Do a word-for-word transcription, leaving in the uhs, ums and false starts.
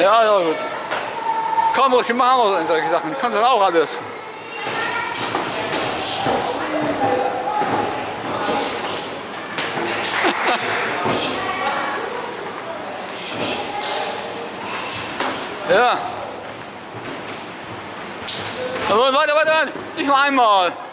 Ja, ja, gut. Komm, ruhig, machen wir so solche Sachen. Die kannst du auch alles. Ja. Weiter, weiter, weiter. Nicht nur einmal.